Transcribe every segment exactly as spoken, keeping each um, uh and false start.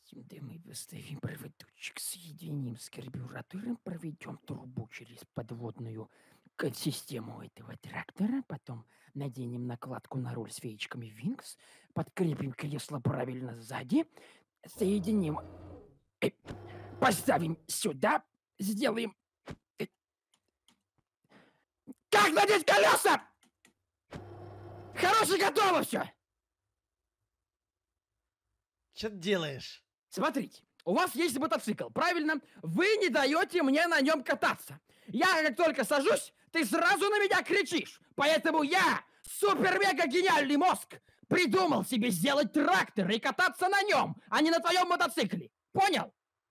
Да мы поставим проводочек, соединим с карбюратором, проведем трубу через подводную к- систему этого трактора, потом наденем накладку на руль с веечками Винкс, подкрепим кресло правильно сзади, соединим, э, поставим сюда, сделаем... э, Как надеть колеса? Хорошо, готово все. Что ты делаешь? Смотрите, у вас есть мотоцикл, правильно? Вы не даете мне на нем кататься. Я как только сажусь, ты сразу на меня кричишь. Поэтому я, супер-мега-гениальный мозг, придумал себе сделать трактор и кататься на нем, а не на твоем мотоцикле. Понял?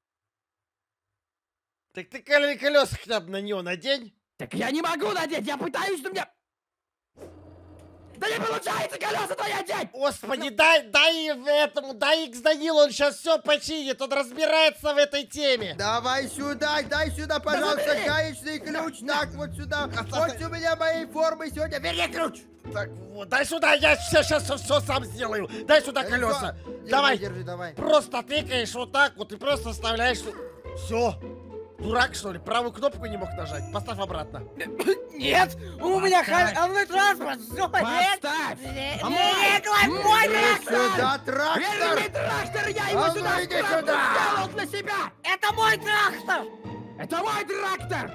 Так ты коле- колеса хотя бы на него надень. Так я не могу надеть, я пытаюсь, но мне... Да не получается колеса твои одеть! Господи, дай, дай этому, дай Икс Данилу, он сейчас все починит, он разбирается в этой теме. Давай сюда, дай сюда, пожалуйста, забери! гаечный ключ, так, вот сюда. Вот у меня моей формы сегодня, верни ключ. Так, вот, дай сюда, я сейчас, сейчас все сам сделаю. Дай сюда колеса. Держи, Давай, держи, давай. просто тыкаешь вот так вот и просто вставляешь. Все. Дурак, что ли? Правую кнопку не мог нажать. Поставь обратно. Нет, у меня халявный транспорт. Все, нет. Поставь! Нет, А нет, мой- мой Иди трактор. сюда, трактор. Верни трактор, я его А ну, сюда иди вправду сюда! сделал для себя! Это мой трактор. Это мой трактор!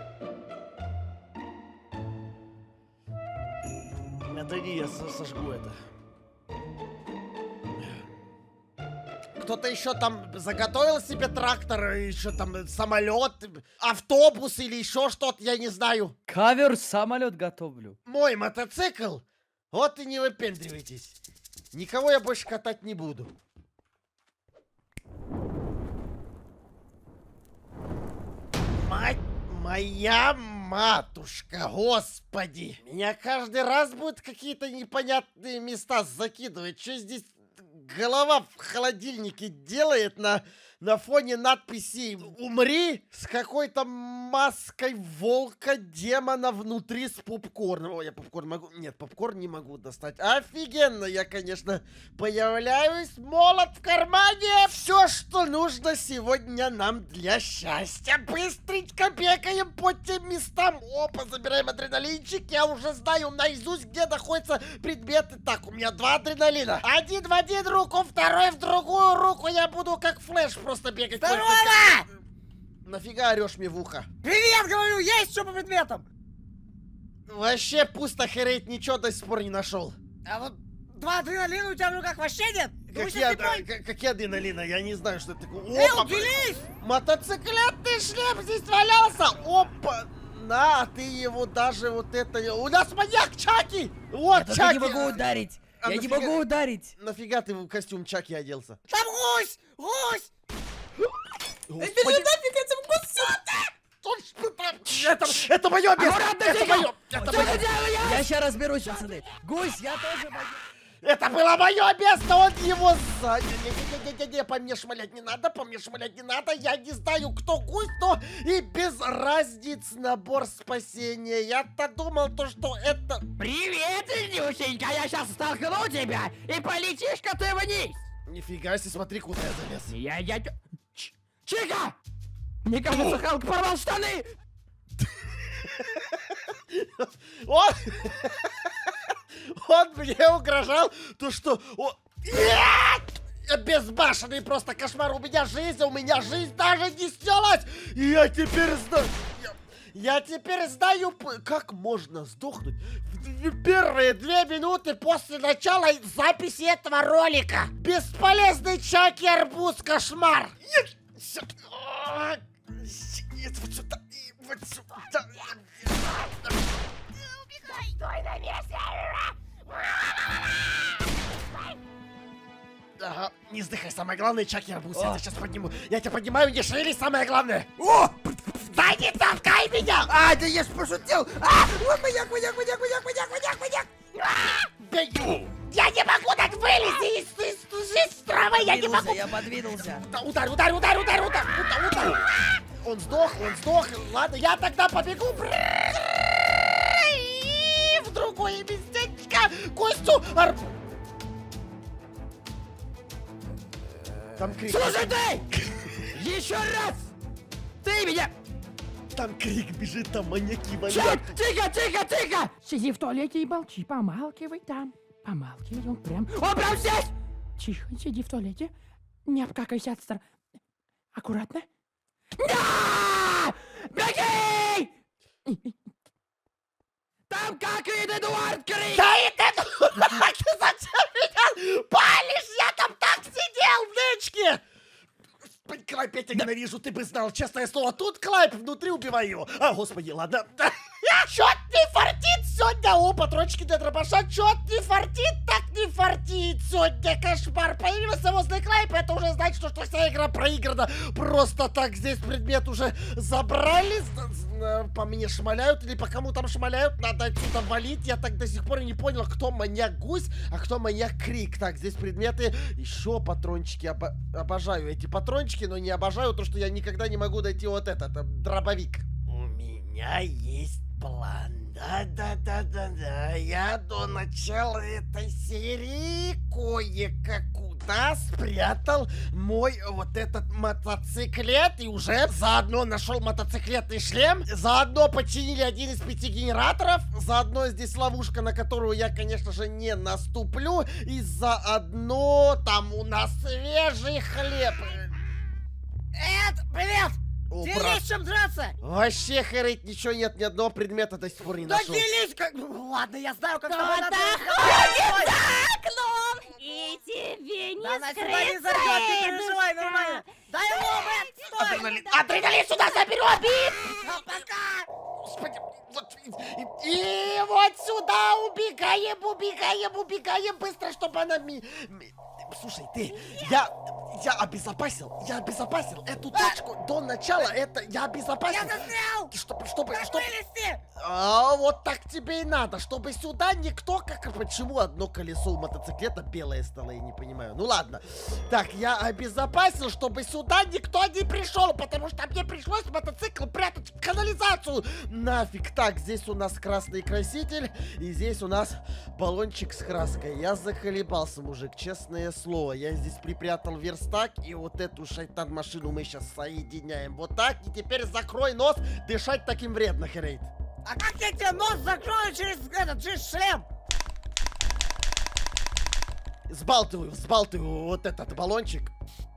Отойди, я со- сожгу это. Кто-то еще там заготовил себе трактор, еще там самолет, автобус или еще что-то, я не знаю. Кавер самолет готовлю. Мой мотоцикл? Вот и не выпендривайтесь. Никого я больше катать не буду. Мать моя матушка, господи! Меня каждый раз будут какие-то непонятные места закидывать. Что здесь голова в холодильнике делает на, на фоне надписи «Умри» с какой-то маской волка демона внутри с попкорном. О, я попкорн могу... Нет, попкорн не могу достать. Офигенно, я, конечно, появляюсь. Молот в кармане. Все, что нужно сегодня нам для счастья. Быстренько бегаем по тем местам. Опа, забираем адреналинчик. Я уже знаю наизусть, где находятся предметы. Так, у меня два адреналина. Один в один руку, второй в другую руку. Я буду как Флэш просто бегать. Здорово! Нафига орешь мне в ухо? Привет, говорю, есть что по предметам? Вообще пусто хереть, ничего до сих пор не нашел. А вот два адреналина у тебя в руках вообще нет? Думаешь, Какие, я ад- слепой? к- какие адреналина? Я не знаю, что это такое. Эй, Опа, уберись! мотоциклетный шлем здесь валялся! Опа! На, ты его даже вот это... У нас маньяк Чаки! Вот Я Чаки! не могу ударить. А Я не нафига- могу ударить. Нафига ты в костюм Чаки оделся? Там гусь! Гусь! Господи, точно там! Это, это мое место! Аккуратно, Это тихо! мое! Это Что ты мое! делаешь? Я сейчас разберусь, пацаны. Гусь, я тоже могу. Это было мое место, он его сзади. Не-не-не-не-не, по мне шмалять не надо, по мне шмалять не надо. Я не знаю, кто гусь, но и без разниц набор спасения. Я-то думал, то, что это... Привет, Илюшенька, я сейчас столкну тебя, и полетишь-ка ты вниз. Нифига себе, смотри, куда я залез. Я, я... Ч- Чика! Мне кажется, Халк порвал штаны! Он... Он мне угрожал, то что... о- Нет! Я безбашенный просто кошмар. У меня жизнь, у меня жизнь даже не снялась. И я теперь знаю... Я, я теперь знаю, п- как можно сдохнуть в д- первые две минуты после начала записи этого ролика. Бесполезный Чаки Арбуз кошмар. Нет, сё- а, нет, вот сюда, и вот сюда. Стой на месте! Ага, не вздыхай, самое главное, Чаки Арбуз, я тебя сейчас подниму. Я тебя поднимаю, не шевелись, самое главное. О! Да не толкай меня! А, да я ж пошутил. А, вот маньяк, маньяк, маньяк, маньак, маньяк, маньяк, маньяк. Бей! Я не могу так вылезти из, из, из, из травы, я не Подвинулся, могу. я подвинулся. Да, ударь, ударь, ударь, ударь, ударь, ударь, ударь. Он сдох, он сдох. Ладно, я тогда побегу. И в другое местечко. Костю! Ар... Там крик. Слушай ты! Еще раз! Ты меня! Там крик бежит, там маньяки, Чё? маньяки. Тихо, тихо, тихо! Сиди в туалете и молчи, помалкивай там. Помалкивай, он прям... Он прям здесь! Тихо, сиди в туалете. Не обкакайся от стар... Аккуратно. Да! Беги! Там какает Эдуард крик! Да и ты дурак, ты зачем меня палишь? Я там так сидел в нычке! Клайп, я тебя ненавижу, ты бы знал, честное слово, тут Клайп внутри убиваю. А, господи, ладно. Чё-то не фартит сегодня, о, патрончики для дробаша, чё-то не фартит, так не фартит сегодня, кошмар. Появился возле Клайпа, это уже значит, что, что вся игра проиграна. Просто так здесь предмет уже забрали, по мне шмаляют или по кому там шмаляют, надо отсюда валить. Я так до сих пор и не понял, кто маньяк Гусь, а кто маньяк Крик. Так, здесь предметы, еще патрончики, Обо обожаю эти патрончики, но не обожаю то, что я никогда не могу найти вот этот, это дробовик. У меня есть план. Да-да-да-да-да. Я до начала этой серии кое-как куда спрятал мой вот этот мотоциклет и уже заодно нашел мотоциклетный шлем. Заодно починили один из пяти генераторов. Заодно здесь ловушка, на которую я, конечно же, не наступлю. И заодно там у нас свежий хлеб. Эд, привет! О, Тебе брат. есть чем драться? Вообще, Хэрит, ничего нет, ни одного предмета до сих пор не Да нашел. делись как... Ну, ладно, я знаю, как... Кто надо- ходит за окном, и тебе не Да она сюда не скрыться, зайдет, не Эдушка. переживай, нормально. Дай лом, Эд, стой! Адреналин, адреналин сюда заберет! А, пока! Господи, вот, и, и вот сюда убегаем, убегаем, убегаем быстро, чтобы она... Ми, ми- Слушай, ты, я, я обезопасил, я обезопасил эту точку до начала, это я обезопасил. Я застрял! Чтобы, чтобы, Как чтобы... вылезти? А, вот так тебе и надо, чтобы сюда никто, как почему одно колесо у мотоциклета белое стало, я не понимаю. Ну ладно. Так, я обезопасил, чтобы сюда никто не пришел, потому что мне пришлось мотоцикл прятать в канализацию. Нафиг. Так, здесь у нас красный краситель, и здесь у нас баллончик с краской. Я заколебался, мужик, честное слово. Я здесь припрятал верстак, и вот эту шайтан-машину мы сейчас соединяем. Вот так, и теперь закрой нос, дышать таким вредно, Хэрит. А как я тебе нос закрою через этот, через шлем? Сбалтываю, сбалтываю вот этот баллончик.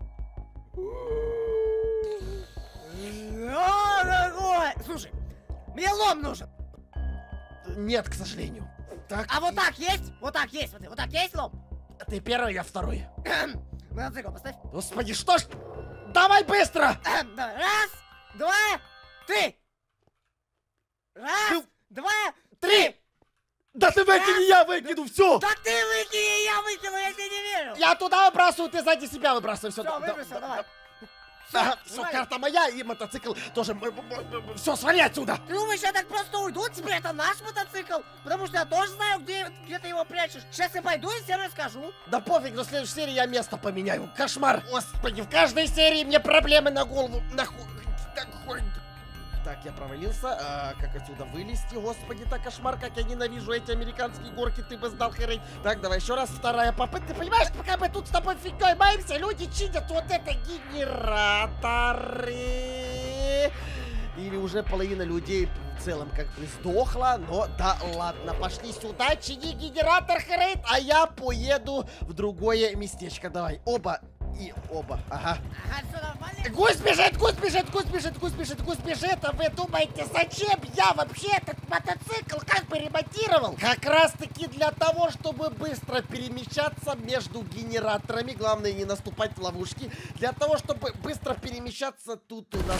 О, дорогой! Слушай, мне лом нужен. Нет, к сожалению. Так, А вот так есть? Вот так есть, смотри, вот так есть лом? ты первый, я второй. Мотоцикл поставь. Господи, что ж? Давай быстро! Давай, раз, два, три. Раз, Ну, два, Три! Да ты выкини, я выкину, все! Так ты выкини, я выкину, я тебе не верю. Я туда выбрасываю, ты сзади себя выбрасывай. Все, Всё, выбросил, давай. Ага, все, давай. карта моя и мотоцикл тоже. Все, свали отсюда! Ты думаешь, я так просто уйду? Теперь это наш мотоцикл? Потому что я тоже знаю, где, где ты его прячешь. Сейчас я пойду и всем расскажу. Да пофиг, но в следующей серии я место поменяю. Кошмар! Господи, в каждой серии мне проблемы на голову. Нахуй. Нахуй. Так, я провалился. А, как отсюда вылезти? Господи, так кошмар, как я ненавижу эти американские горки, ты бы знал, Хэрит. Так, давай еще раз, вторая попытка. Ты понимаешь, пока мы тут с тобой фигней маемся, люди чинят вот это генераторы. Или уже половина людей в целом как бы сдохла, но да ладно, пошли сюда, чини генератор, Хэрит, а я поеду в другое местечко. Давай, оба и оба, ага. Ага, все нормально? Гусь бежит, гусь бежит, гусь бежит, гусь бежит, гусь бежит. А вы думаете, зачем я вообще этот мотоцикл как бы ремонтировал? Как раз таки для того, чтобы быстро перемещаться между генераторами. Главное не наступать в ловушки. Для того, чтобы быстро перемещаться тут у нас...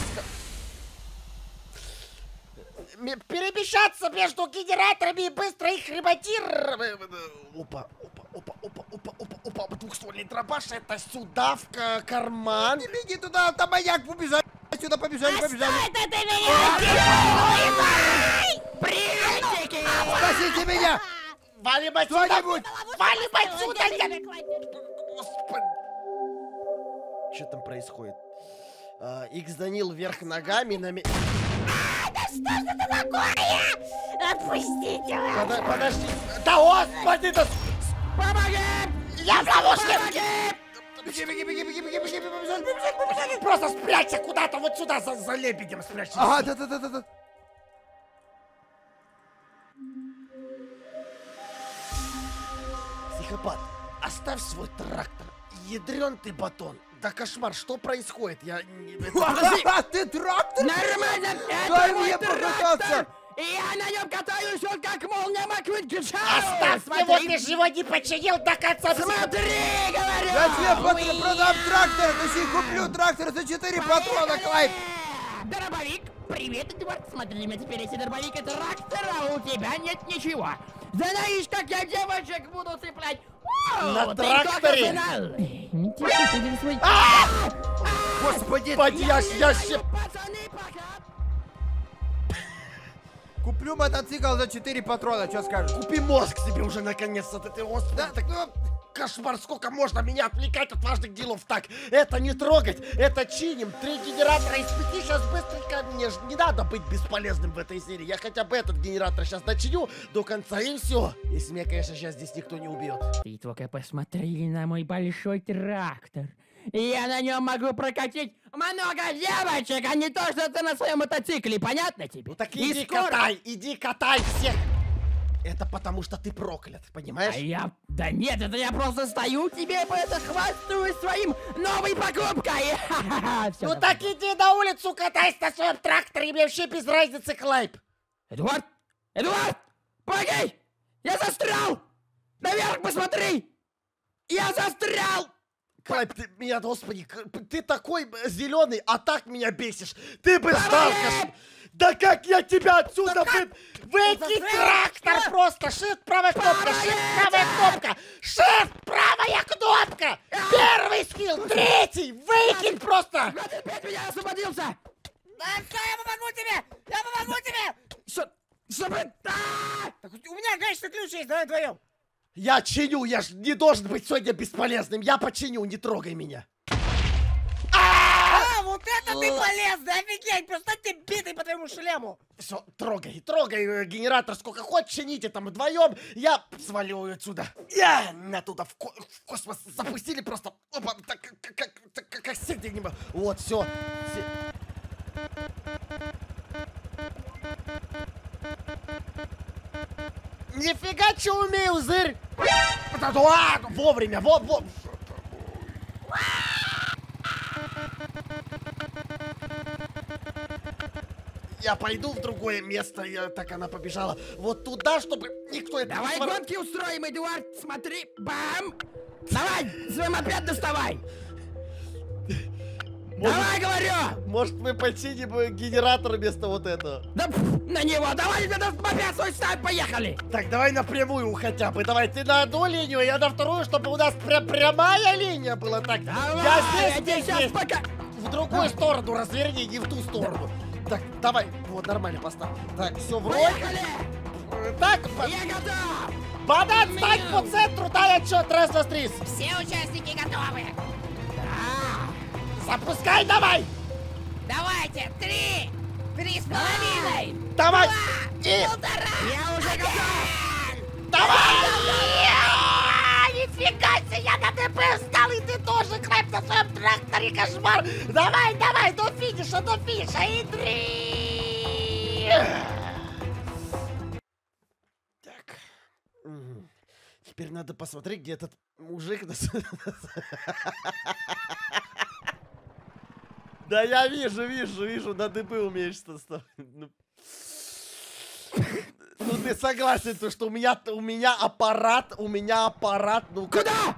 М- Перемещаться между генераторами и быстро их ремонтировать. Опа, опа, опа, опа, опа, опа, опа. Двухствольный дробаш, это сюда, в ка- карман. Не беги туда, там маяк, побежали. Сюда побежали, А побежали. что это ты меня Приветики! Спасите меня! Валим отсюда! Кто-нибудь! Валим отсюда! отсюда? я- Господи. Что там происходит? А, Икс Данил вверх ногами на... ме- Отпустите меня! Подо- Подожди. Да господи, да... Помоги! Я в ловушке! Беги, беги, беги, беги, беги, беги, побежали, побежали, побежали. Просто спрячься куда-то вот сюда, за, за лебедем спрячься. Ага, да-да-да-да. Психопат, оставь свой трактор. Ядрен ты батон. Да кошмар, что происходит? Я... не- это- Ха-ха, ты трактор? Нормально, Дай это мой мне покататься. трактор! И я на нем катаюсь, он как молния Маквин Кичау! Оставь его, ты же его не починил до конца. Смотри, говорю! Я тебе потом продам трактор, точнее куплю трактор за четыре патрона, Клайд. Дробовик, привет, Эдвард. Смотри, на теперь если дробовик это трактор, а у тебя нет ничего. Знаешь, как я девочек буду цеплять? На тракторе? Не тихо, ты не свой... Господи, Господи, я, ж- я щеп... Пацаны, пока! куплю мотоцикл за четыре патрона, что скажешь? Купи мозг себе уже наконец-то, ты, ты, господи, Да. так, ну, кошмар, сколько можно меня отвлекать от важных делов? Так, это не трогать, это чиним. Три генератора из пяти сейчас быстренько, мне же не надо быть бесполезным в этой серии. Я хотя бы этот генератор сейчас дочиню до конца и все. Если меня, конечно, сейчас здесь никто не убьет. Ты только посмотри на мой большой трактор. Я на нем могу прокатить много девочек, а не то, что ты на своем мотоцикле, понятно тебе? Ну так И иди скоро- катай, иди катай всех. Это потому что ты проклят, понимаешь? А я... Да нет, это я просто стою тебе и это хвастаюсь своим новой покупкой. Ха-ха-ха, всё, Ну давай. так иди на улицу катайся на своем тракторе, мне вообще без разницы, Клайп. Эдуард! Эдуард! Помоги! Я застрял! Наверх посмотри! Я застрял! Клайп, ты меня, господи, к- ты такой зеленый, а так меня бесишь. Ты бы знал, кош- Да как я тебя отсюда вы... Выйди трактор просто! Shift правая кнопка, Shift правая кнопка, Shift правая кнопка! Первый скилл, третий, выкинь просто! Вот опять меня освободился! Да все, я помогу тебе! Я помогу тебе! Что? Что, блин? А! Так у меня гаечный ключ есть, давай вдвоем. Я чиню, я ж не должен быть сегодня бесполезным. Я починю, не трогай меня. А, вот это ты полезный, офигеть! Просто ты битый по твоему шлему! Все, трогай, трогай э, генератор сколько хочешь, чините там вдвоем. Я свалю отсюда. Я оттуда в, ко- в космос запустили просто. Опа, так, как, как, так, как, как сеть не было. Вот, все. Нифига, что умею, зырь! Да, да, вовремя, во, во. Я пойду в другое место, я, так она побежала. Вот туда, чтобы никто это Давай не свор- гонки устроим, Эдуард! Смотри! Бам! Давай! Свой мопед доставай! Может- Давай, говорю! Может, мы починим э, генератор вместо вот этого? Да пф, на него! Давай, на мопед свой ставь, поехали! Так, давай напрямую хотя бы. Давай, ты на одну линию, я на вторую, чтобы у нас прям прямая линия была. Так, Давай! я Я здесь, тебе здесь, сейчас здесь. пока... В другую сторону разверни, не в ту сторону. Так, давай, вот нормально поставь. Так, все вроде. Поехали! Э, Так, по- Я готов! банан, стань по центру, дай отчет, раз, два, три. Все участники готовы. Запускай, давай! Давайте, три, три с половиной, Давай! два, И полтора, Я уже готов! давай! А, нифига себе, я на ДП встал, и ты тоже, Клайп, на своем тракторе, кошмар. Давай, давай, до финиша, до финиша, и три! Так. М. Теперь надо посмотреть, где этот мужик. Да я вижу, вижу, вижу, на дыбы умеешь ставить. Ну, ну ты согласен, то, что у меня, у меня аппарат, у меня аппарат, ну как... Куда?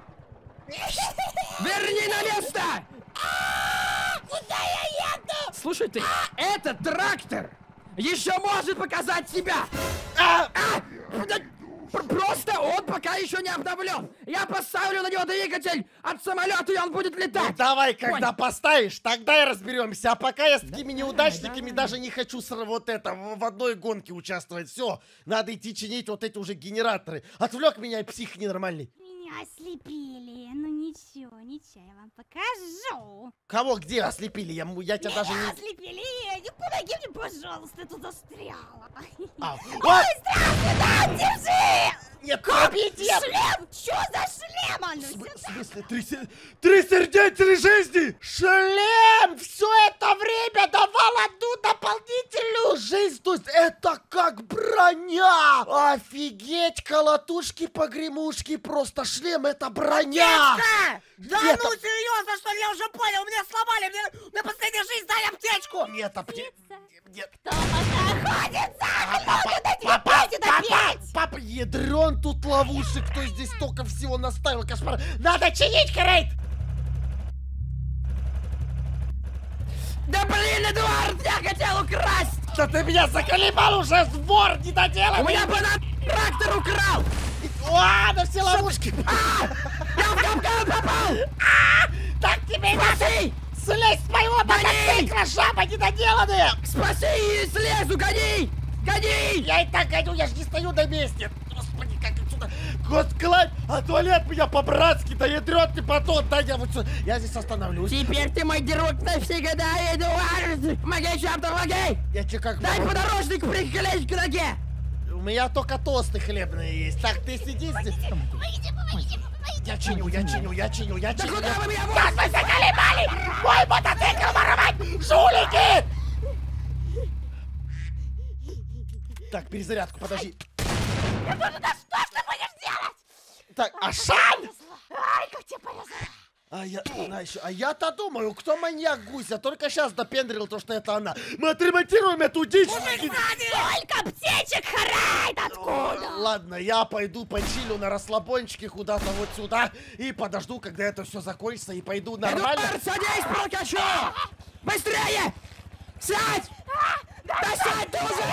Верни на место! Куда я еду? Слушай ты, этот трактор еще может показать себя! А! А! Да пр- Просто он пока еще не обновлен! Я поставлю на него двигатель от самолета, и он будет Ну, летать! давай, когда Понял. поставишь, тогда и разберемся. А пока я с такими Давай, неудачниками давай. даже не хочу с- вот это в в одной гонке участвовать. Все, надо идти чинить вот эти уже генераторы. Отвлек меня псих ненормальный. Меня ослепили. Ну ничего, ничего, я вам покажу. Кого где ослепили? Я, м- я тебя даже Меня не... ослепили. помоги мне, пожалуйста, я тут застряла. А, вот! Здравствуй, да, держи! Нет, пробейте! Шлем! Чё за шлем, В Ануся? смы- в смысле, три, се- три сердечные жизни? Шлем все это время давал одну дополнительную жизнь. То есть это как броня. Офигеть, колотушки-погремушки. Просто шлем это броня. Аптечка! Да Где ну там- серьезно, что ли? Я уже понял, меня сломали, мне на последнюю жизнь дай аптечку! Нет, апте... Нет. Кто находится? Папа, Папа, папа, это папа, пять! папа, ядрен тут ловушек. Кто здесь столько всего наставил, кошмар. Надо чинить, Крейт! Да блин, Эдуард, я хотел украсть! Да ты меня заколебал уже, вор недоделанный. У меня банан трактор украл! А, да все ловушки. Я в капкан попал! Так тебе и надо. Спаси! Слезь с моего мотоцикла, жаба недоделанная. Спаси и слезу, гони! Гони! Я и так гоню, я ж не стою на месте. Господи, как отсюда. Господи, а туалет меня по-братски, да ядрёт ты батон, да я вот сюда. Я здесь остановлюсь. Теперь ты мой друг навсегда, Эдуард! Помогай, чем-то, помогай! Я че как Дай могу? подорожник приклеить к ноге! У меня только тосты хлебные есть. Так, ты сиди здесь. Помогите, помогите, помогите! Я чиню, я чиню, я чиню, я Да чиню. куда вы меня Как вы заколебали? Мой мотоцикл воровать! Жулики! Так, перезарядку, подожди. Да что ж ты будешь делать? Так, Ашан! Ай, как тебе повезло! А я, она еще, а я-то думаю, кто маньяк Гуся? Только сейчас допендрил то, что это она. Мы отремонтируем эту дичь. Сколько аптечек харает откуда? Ладно, я пойду почилю на расслабончике куда-то вот сюда и подожду, когда это все закончится, и пойду нормально. Эдуард, садись, прокачу! Быстрее! Сядь! Да сядь ты уже!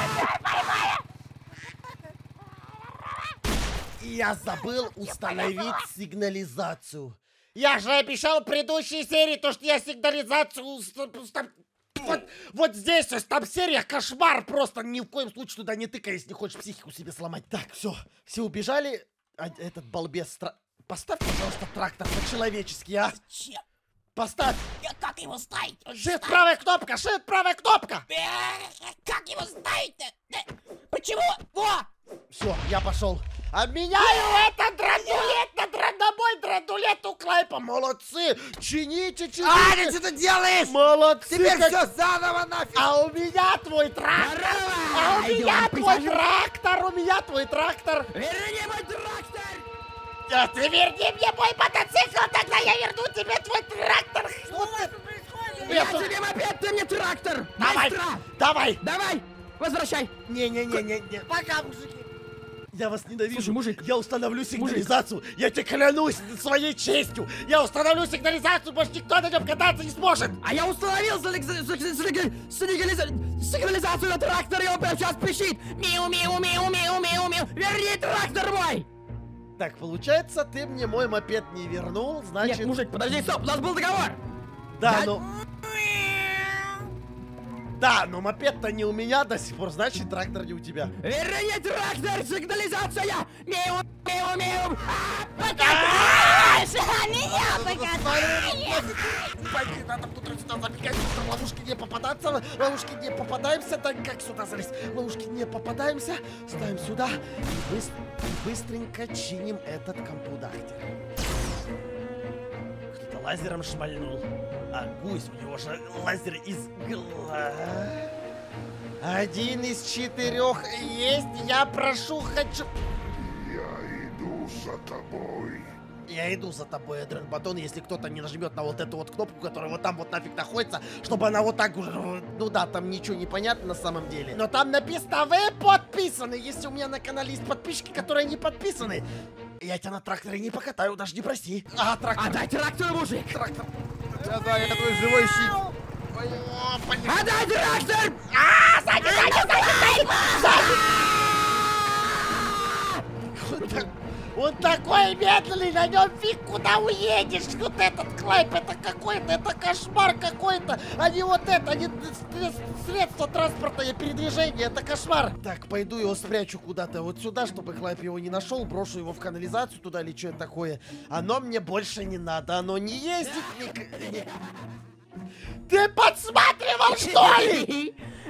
И я забыл установить сигнализацию. Я же обещал в предыдущей серии, то, что я сигнализацию... уста- уста- Вот, вот здесь, то есть там серия кошмар, просто ни в коем случае туда не тыкай, если не хочешь психику себе сломать. Так, все, все убежали, а этот балбес... Стра... Поставь, пожалуйста, трактор по-человечески, а? Чем? Поставь! Я как его ставить? Shift правая кнопка, shift правая кнопка! Э, Как его ставить-то? Э, Почему? Во! Все, я пошел. Обменяю этот драндулет на драндобой драндулет у Клайпа. Молодцы! Чините, чините! Аня, что ты делаешь? Молодцы! Теперь как- все заново нафиг! А у меня твой трактор! А у Здорово! меня Идем, твой присаживайся. трактор! У меня твой трактор! Верни мой трактор! А ты верни мне мой мотоцикл, тогда я верну тебе твой трактор! Что у вас тут происходит? Я тебе мопед, ты мне трактор! Давай! Быстро! Давай! Давай! Возвращай! Не-не-не-не-не. Пока, мужики. Я вас ненавижу. Слушай, мужик. Я установлю сигнализацию. Я тебе клянусь своей честью. Я установлю сигнализацию, больше никто на нем кататься не сможет. А я установил сигнализа- сигнализа- сигнализа- сигнализацию на трактор, и он прямо сейчас пищит! Миу, миу, миу, миу, миу, миу! Верни трактор мой! Так, получается, ты мне мой мопед не вернул, значит... Нет, мужик, подожди, стоп, у нас был договор! Да, я- ну... Да, но мопед-то не у меня до сих пор, значит, трактор не у тебя. Верни трактор, сигнализация! Миу, миу, миу! А, Покатайся! Меня покатай! Пойди, надо туда-сюда забегать, быстро, ловушки не попадаться, ловушки не попадаемся, так как сюда залезть? Ловушки не попадаемся, ставим сюда и быс- быстренько чиним этот компудахтер. Кто-то лазером шмальнул. А, гусь, у него же лазер из гла... Один из четырех есть, я прошу, хочу... Я иду за тобой. Я иду за тобой, Эдрен Батон, если кто-то не нажмет на вот эту вот кнопку, которая вот там вот нафиг находится, чтобы она вот так уже... Ну да, там ничего не понятно на самом деле. Но там написано, вы подписаны. Если у меня на канале есть подписчики, которые не подписаны, я тебя на тракторе не покатаю, даже не проси. А, трактор. Отдай трактор, мужик! Трактор. Да, да, я твой живой щит. О, понятно. Отдай трактор! А, сзади, сзади, сзади, сзади! Он, так- он такой медленный, на нем фиг куда уедешь. Вот этот Клайп, это какой-то, это кошмар какой-то. А не вот это, а не с- средство транспортное передвижения, это кошмар. Так, пойду его спрячу куда-то вот сюда, чтобы Клайп его не нашел. Брошу его в канализацию туда или что это такое. Оно мне больше не надо, оно не ездит. ни- ни- Ты подсматривал, что ли?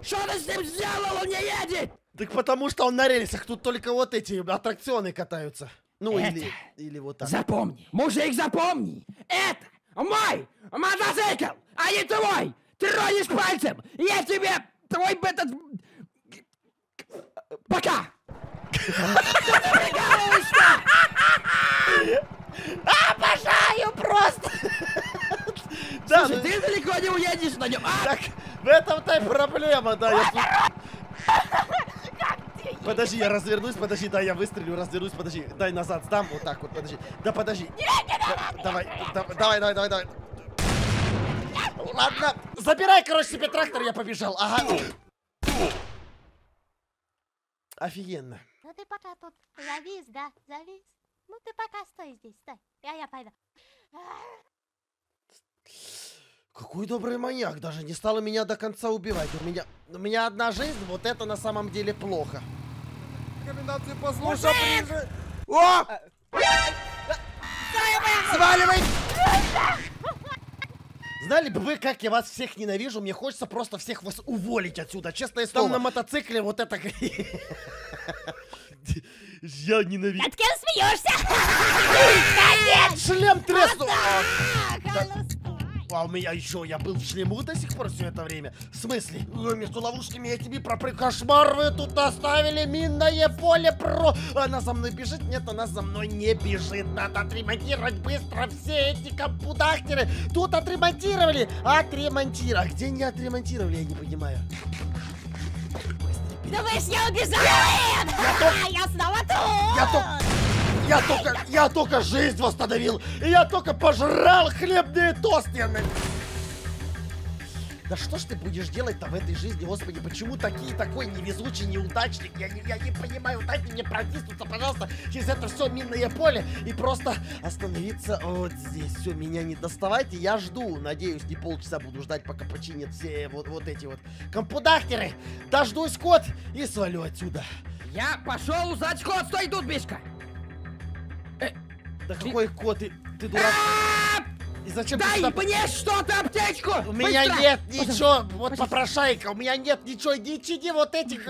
Что ты с ним сделал? Он не едет! Так потому что он на рельсах, тут только вот эти аттракционы катаются. Ну, Это или, или вот так. Запомни, мужик, запомни! Это мой мотоцикл, а не твой! Тронешь пальцем, я тебе твой этот... Пока! Обожаю просто! Да, Слушай, ну, ты далеко не уедешь на нем. А? так, в этом-то и проблема, да. Я... Подожди, я развернусь, подожди, да, я выстрелю, развернусь, подожди. Дай назад сдам, вот так вот, подожди. Да, подожди. Да, давай, да, давай, давай, давай, давай. Ладно, забирай, короче, себе трактор, я побежал. Ага. Офигенно. Ну ты пока тут завис, да, завис. Ну ты пока стой здесь, стой. Я, я пойду. Какой добрый маньяк, даже не стала меня до конца убивать. У меня, у меня одна жизнь, вот это на самом деле плохо. Рекомендации послушай, ближе. О! Сваливай! Знали бы вы, как я вас всех ненавижу, мне хочется просто всех вас уволить отсюда, честное слово. Там на мотоцикле вот это... Я ненавижу. Над кем смеешься? Шлем треснул! А у меня еще, я был в шлему до сих пор все это время. В смысле? Ой, между ловушками я тебе пропрыг. Кошмар, вы тут оставили минное поле про... Она за мной бежит? Нет, она за мной не бежит. Надо отремонтировать быстро все эти компудахтеры. Тут отремонтировали. Отремонтировали. А где не отремонтировали, я не понимаю. Думаешь, я убежала? Я снова тут! Я только... Я только, я только жизнь восстановил, и я только пожрал хлебные тосты. Да что ж ты будешь делать-то в этой жизни, господи, почему такие, такой невезучий неудачник? Я не, я не понимаю, дайте мне протиснуться, пожалуйста, через это все минное поле и просто остановиться вот здесь. Все, меня не доставайте, я жду, надеюсь, не полчаса буду ждать, пока починят все вот, вот эти вот компудахтеры. Дождусь код и свалю отсюда. Я пошел узнать код, стой тут, Мишка! Да какой кот, ты, ты дурак? И зачем ты Дай сюда... мне что-то, аптечку! У меня Быстро! нет ничего, вот попрошайка, у меня нет ничего, не чини вот этих...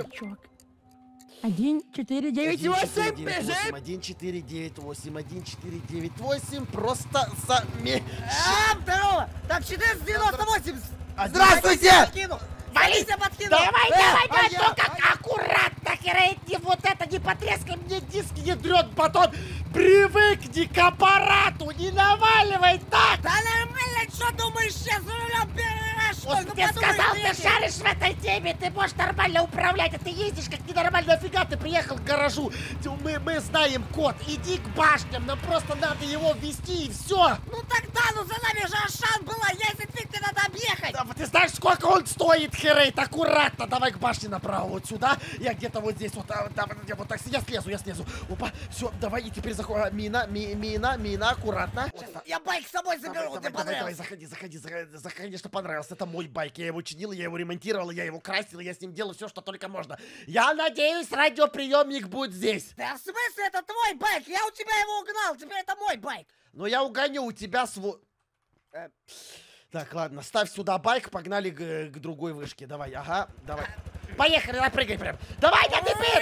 Один, четыре, девять, восемь, бежим! Один, четыре, девять, восемь, один, четыре, девять, восемь, просто сами... А, здорово! Так, четыреста девяносто восемь! Здравствуйте! Вались, я подкину! Давай, Э, давай, а давай, я- только аккуратно, Херейт, не вот это, не потрескай мне диск, Не дрет батон, привыкни к аппарату, не наваливай так! Да нормально, что думаешь, сейчас за рулем первый раз, что Он ли? Ну, тебе подумай, сказал, ты третий. шаришь в этой теме, ты можешь нормально управлять, а ты ездишь как ненормально. Нафига ты приехал к гаражу? Мы, мы знаем код, иди к башням, нам просто надо его ввести и все. Ну тогда, ну за нами же Ашан была, если фиг тебе надо объехать! Да, ты знаешь, сколько он стоит, Херейт? Аккуратно, давай к башне направо, вот сюда. Я где-то вот здесь, вот, а, да, я вот так, я слезу, я слезу. Опа, все, давай, и теперь заходим. Мина, ми, мина, мина, аккуратно. Вот так. Я байк с собой заберу, Давай, тебе давай, давай, давай, понравилось? заходи, заходи, заходи, заходи, что понравился. Это мой байк, я его чинил, я его ремонтировал, я его красил, я с ним делал все, что только можно. Я надеюсь, радиоприемник будет здесь. Да в смысле, это твой байк? Я у тебя его угнал, теперь это мой байк! Но я угоню у тебя свой... Э, Так, ладно, ставь сюда байк, погнали к, к другой вышке. Давай, ага, давай. Поехали, напрыгай прям. Давай, я теперь!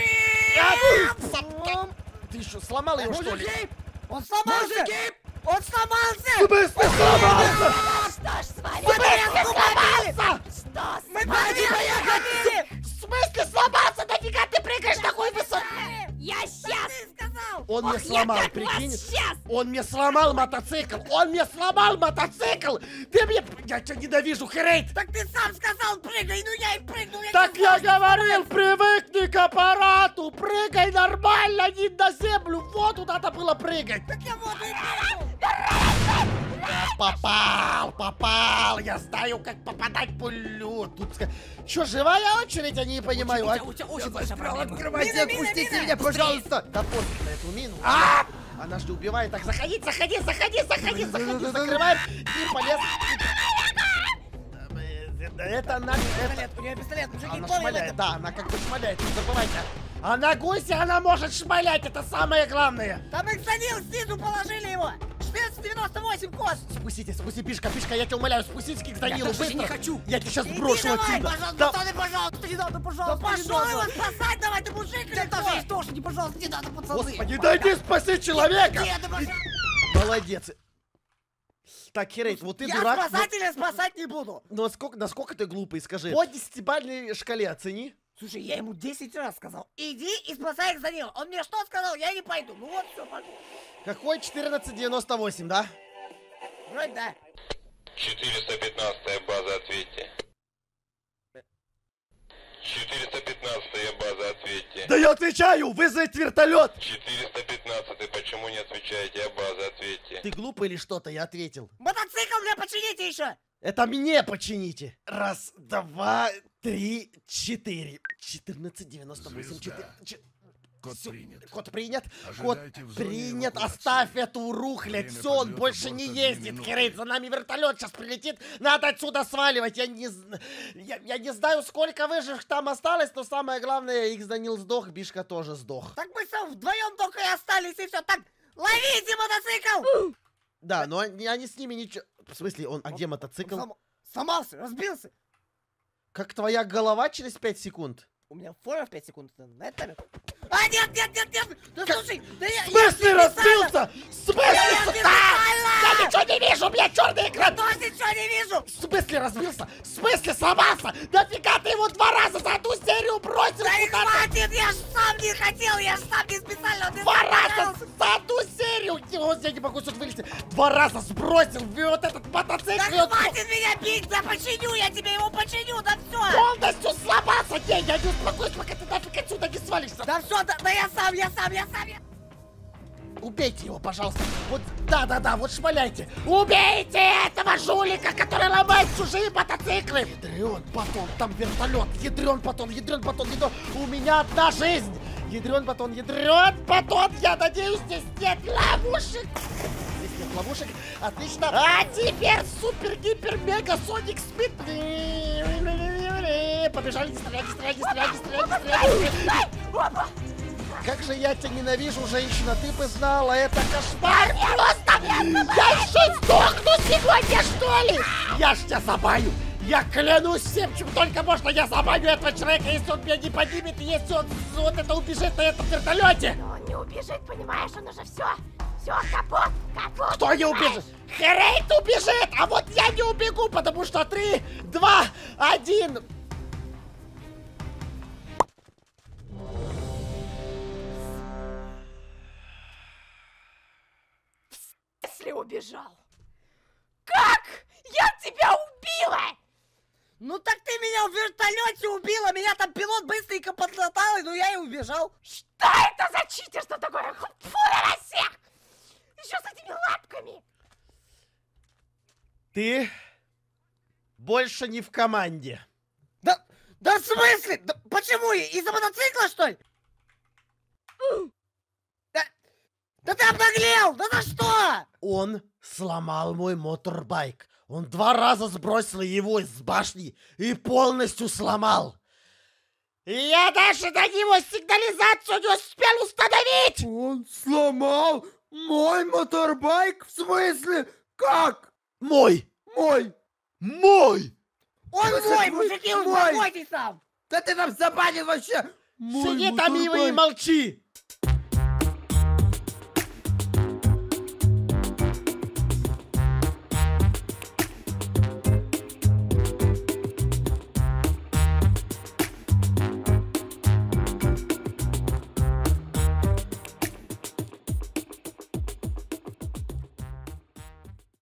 Я- Ты что, сломал его, что ли? Мужики! Он сломался! Мужики! Он сломался! В смысле сломался? Что ж с вами? Подрезку побили! Что с Мы вами? подрезку побили! В смысле сломался? Нафига ты прыгаешь такой высоко? Я сейчас! Ты сказал! Он мне Ох, я сломал, как прикинь. вас сейчас! Он мне сломал мотоцикл! Он мне сломал мотоцикл! Ты мне... Я тебя ненавижу, Херейт! Так ты сам сказал, прыгай, ну я и прыгнул! Я Так не я знал, говорил, привыкни к аппарату! Прыгай нормально, не на землю! В воду надо было прыгать! Так я вот и прыгнул! Попал, попал! Я знаю, как попадать пулю! Тут... ска- Чё, живая очередь? Я не понимаю. а- Очень большая проблема. Открывайте, Мина, мина, отпустите мина! меня, пожалуйста! Да пофиг на эту мину. А! Она ж не убивает. Так, заходи, заходи, заходи, заходи, заходи, закрываем. И полез. Это она... Это... Пистолет, у нее пистолет, мужики, Она помним шмаляет, это! да, она как бы шмаляет, не забывайте. А на гусе она может шмалять, это самое главное. Там их садил, снизу положили его! четырнадцать пятнадцать девяносто восемь, код! Спустите, спусти, Пишка, Пишка, я тебя умоляю, спуститесь к Данилу, даже быстро. не хочу. Я тебя сейчас Иди брошу давай, отсюда. пожалуйста, Да- пацаны, пожалуйста, не надо, пожалуйста, Да не пошел надо. его спасать, давай, ты мужик или тоже кто? есть тоже, не, пожалуйста, не надо, пацаны. Господи, дайте спасти человека! Нет, ты, пожалуйста. Молодец. Так, Херейт, вот ты Я дурак. но- спасателя спасать не буду. Но насколько, насколько ты глупый, скажи. По десятибалльной шкале оцени. Слушай, я ему десять раз сказал, иди и спасай их за него. Он мне что сказал? Я не пойду. Ну вот, все, пошел. Какой четырнадцать девяносто восемь, да? Вроде да. четыреста пятнадцатая база, ответьте. четыреста пятнадцатая база, ответьте. Да я отвечаю! Вызвать вертолет! четыреста пятнадцатый, почему не отвечаете? Я база, ответьте. Ты глупый или что-то? Я ответил. Мотоцикл мне почините еще. Это мне почините. Раз, два, три, четыре. четырнадцать девяносто восемь. Звезда. четыре. Ч- Код всё, принят. Код принят. Код Ожидайте в зоне принят. эвакуации. Оставь эту рухлядь. Время Все, он подлета больше не борта две ездит. минуты. Херейт, за нами вертолет сейчас прилетит. Надо отсюда сваливать. Я не, зн- я, я не знаю, сколько выживших там осталось, но самое главное, Икс Данил сдох, Бишка тоже сдох. Так мы все вдвоем только и остались, и все. Так, ловите мотоцикл! Да, но они, они с ними ничего... В смысле, он... А где мотоцикл? Слом- Сломался, разбился. Как твоя голова через пять секунд? У меня фора в пять секунд. На это... А, нет, нет, нет, нет! Да слушай, да я... В смысле разбился? В смысле? Я с- специально! Я ничего не вижу, у меня черный Я экран! тоже ничего не вижу! В смысле разбился? В смысле сломался? Нафига ты его два раза за одну серию бросил Да и куда-то? хватит, я ж сам не хотел, я ж сам не специально. ты Два сам раза понравился. за одну серию! Вот я не могу тут вылезти. Два раза сбросил в вот этот мотоцикл. и Да он хватит меня бить, да починю, я тебе его починю, да все! полностью сломался. Не, я не успокоюсь, пока ты нафиг отсюда не свалишься. Да все, да, да я сам, я сам, я сам, я... Убейте его, пожалуйста. Вот, да-да-да, вот шмаляйте. Убейте этого жулика, который ломает чужие мотоциклы. Ядрен батон, там вертолет. Ядрен батон, ядрен батон, ядрен. У меня одна жизнь. Ядрен батон, ядрен батон. Я надеюсь, здесь нет ловушек. Здесь нет ловушек. Отлично. А теперь супер-гипер-мега-соник спид. Побежали, не стреляйте, стреляйте, стреляйте, стреляйте, стреляйте. Как же я тебя ненавижу, женщина, ты бы знала, это кошмар просто! Я еще сдохну сегодня, что ли? Я ж тебя забаню! Я клянусь всем, чем только можно, я забаню этого человека, если он меня не поднимет, и если он вот это убежит на этом вертолете! Но он не убежит, понимаешь, он уже все. Все, капут, капут. Кто не убежит? Херейт убежит, а вот я не убегу, потому что три, два, один... Если убежал. Как? Я тебя убила! Ну так ты меня в вертолете убила, меня там пилот быстренько подлатал, но я и убежал. Что это за читер, что такое? Фу на всех! Еще с этими лапками! Ты больше не в команде. Да, да в смысле? Да почему? Из-за мотоцикла, что ли? Да, да ты обнаглел! Да за что? Он сломал мой моторбайк. Он два раза сбросил его из башни и полностью сломал. И я даже на него сигнализацию не успел установить! Он сломал мой моторбайк? В смысле? Как? Мой! Мой! Мой! Он Да мой, это мужики, мой. успокойтесь там! Да ты там забанил вообще! Мой Сиди там и моторбайк. молчи!